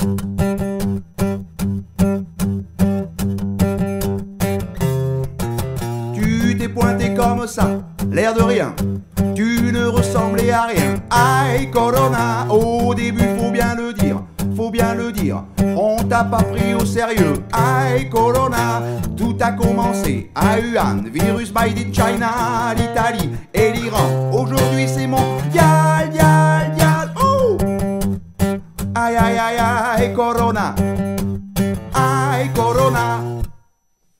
Tu t'es pointé comme ça, l'air de rien, tu ne ressemblais à rien. Aïe Corona, au début faut bien le dire, faut bien le dire, on t'a pas pris au sérieux. Aïe Corona, tout a commencé à Wuhan, virus made in China, l'Italie et l'Iran. Aujourd'hui c'est mondial.